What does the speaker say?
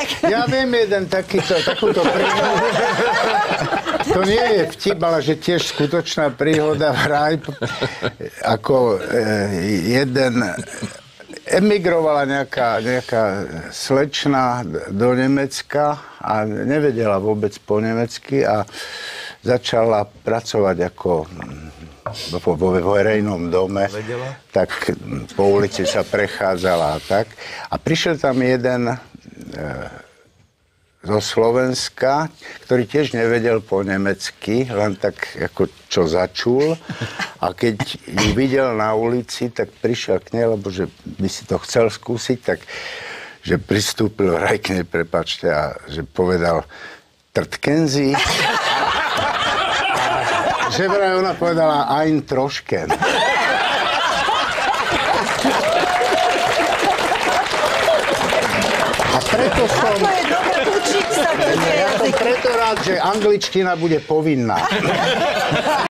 Ja viem jeden takúto príhodu. To nie je vtip, ale že tiež skutočná príhoda vraj, ako jeden emigrovala nejaká slečna do Nemecka a nevedela vôbec po nemecky a začala pracovať ako vo verejnom dome. Tak po ulici sa prechádzala a tak. A prišiel tam jeden zo Slovenska, ktorý tiež nevedel po nemecky, len tak ako čo začul. A keď ju videl na ulici, tak prišiel k nej, lebo že by si to chcel skúsiť, tak že pristúpil vraj k nej, prepáčte, a že povedal Trtkenzi. Že vraj ona povedala ein trošken. A preto som... Ako je dobre učiť sa. Ja som preto rád, že angličtina bude povinná.